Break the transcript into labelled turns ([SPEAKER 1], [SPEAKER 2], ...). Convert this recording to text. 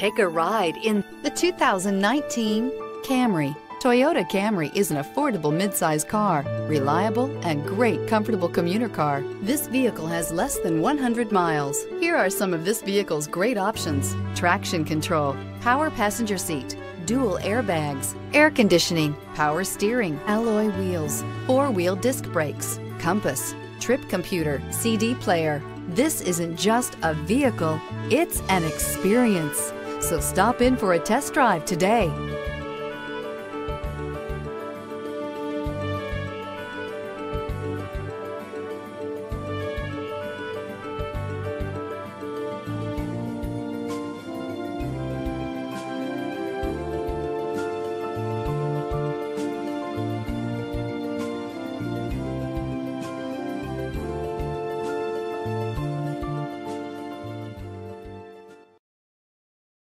[SPEAKER 1] Take a ride in the 2019 Camry. Toyota Camry is an affordable midsize car, reliable and great comfortable commuter car. This vehicle has less than 100 miles. Here are some of this vehicle's great options: traction control, power passenger seat, dual airbags, air conditioning, power steering, alloy wheels, four-wheel disc brakes, compass, trip computer, CD player. This isn't just a vehicle, it's an experience. So stop in for a test drive today.